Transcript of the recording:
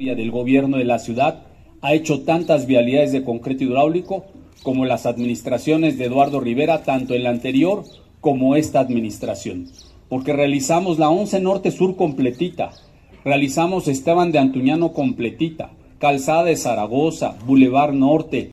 del gobierno de la ciudad ha hecho tantas vialidades de concreto hidráulico como las administraciones de Eduardo Rivera, tanto en la anterior como esta administración, porque realizamos la 11 Norte Sur completita, realizamos Esteban de Antuñano completita, Calzada de Zaragoza, Boulevard Norte,